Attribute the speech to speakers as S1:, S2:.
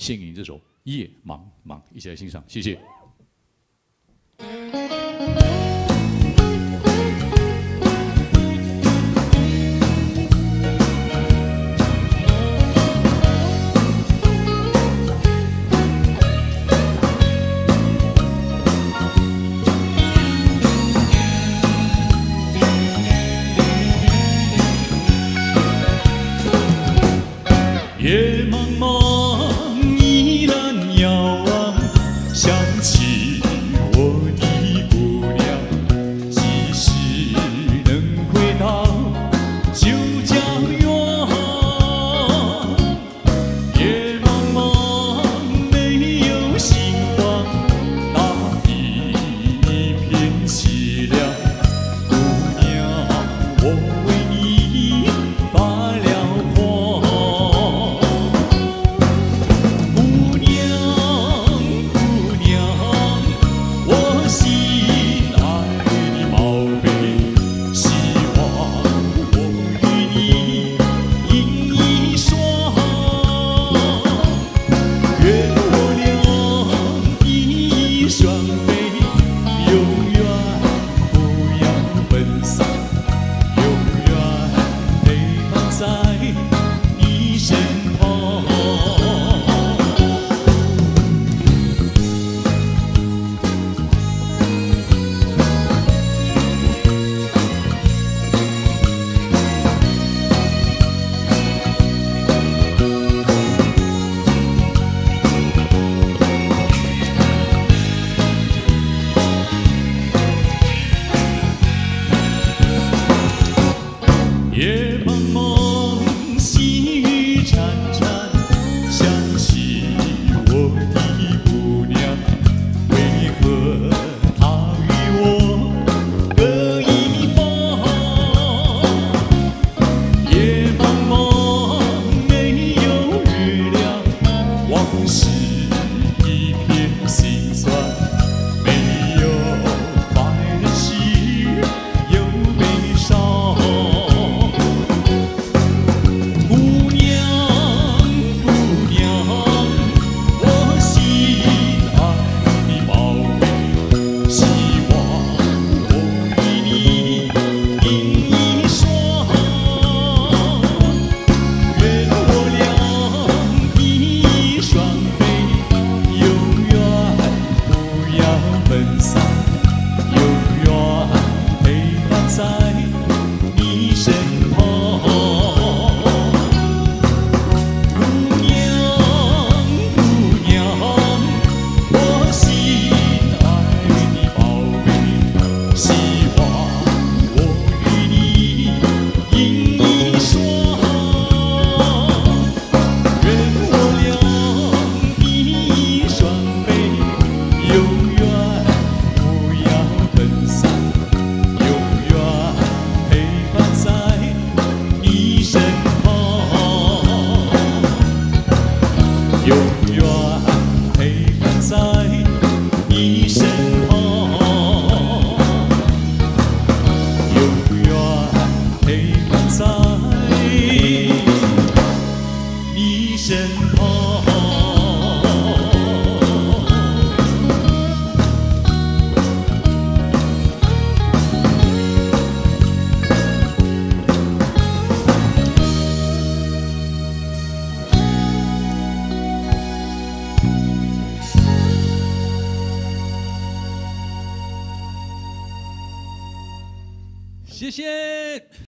S1: 献给你这首《夜茫茫》，一起来欣赏，谢谢。夜茫茫，依然遥望，想起我的姑娘，几时能回到旧家园？夜茫茫，没有星光，大地一片凄凉。姑娘，我为你发了狂。夜茫茫，细雨潺潺，想起我的姑娘，为何她与我各一方？夜茫茫，没有月亮，往事一片心酸，没有快乐时有悲伤。永远陪伴在你身旁，永远陪伴在你身旁。谢谢。